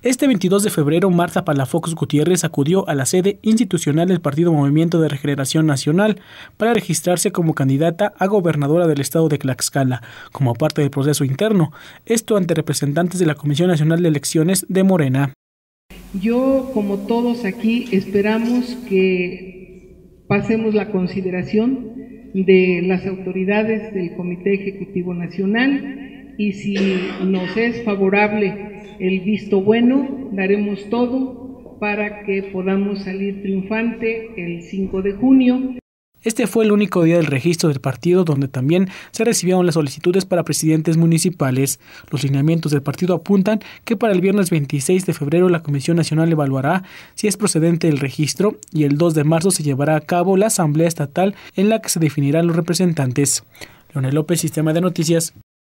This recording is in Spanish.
Este 22 de febrero, Marta Palafox Gutiérrez acudió a la sede institucional del Partido Movimiento de Regeneración Nacional para registrarse como candidata a gobernadora del estado de Tlaxcala, como parte del proceso interno, esto ante representantes de la Comisión Nacional de Elecciones de Morena. Yo, como todos aquí, esperamos que pasemos la consideración de las autoridades del Comité Ejecutivo Nacional y si nos es favorable el visto bueno, daremos todo para que podamos salir triunfante el 5 de junio. Este fue el único día del registro del partido donde también se recibieron las solicitudes para presidentes municipales. Los lineamientos del partido apuntan que para el viernes 26 de febrero la Comisión Nacional evaluará si es procedente el registro y el 2 de marzo se llevará a cabo la Asamblea Estatal en la que se definirán los representantes. Leonel López, Sistema de Noticias.